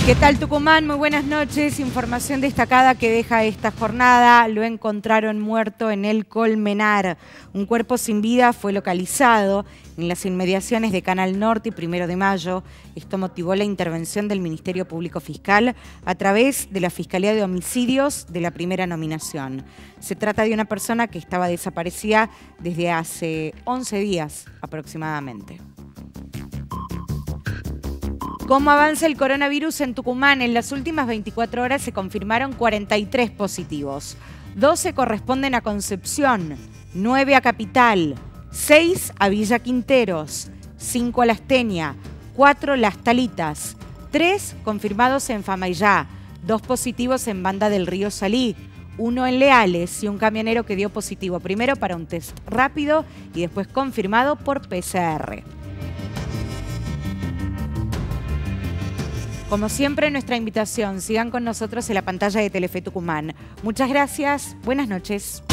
¿Qué tal, Tucumán? Muy buenas noches. Información destacada que deja esta jornada. Lo encontraron muerto en el Colmenar. Un cuerpo sin vida fue localizado en las inmediaciones de Canal Norte y 1 de Mayo. Esto motivó la intervención del Ministerio Público Fiscal a través de la Fiscalía de Homicidios de la primera nominación. Se trata de una persona que estaba desaparecida desde hace 11 días aproximadamente. ¿Cómo avanza el coronavirus en Tucumán? En las últimas 24 horas se confirmaron 43 positivos. 12 corresponden a Concepción, 9 a Capital, 6 a Villa Quinteros, 5 a La Esteña, 4 Las Talitas, 3 confirmados en Famaillá, 2 positivos en Banda del Río Salí, 1 en Leales y un camionero que dio positivo primero para un test rápido y después confirmado por PCR. Como siempre, nuestra invitación, sigan con nosotros en la pantalla de Telefe Tucumán. Muchas gracias, buenas noches.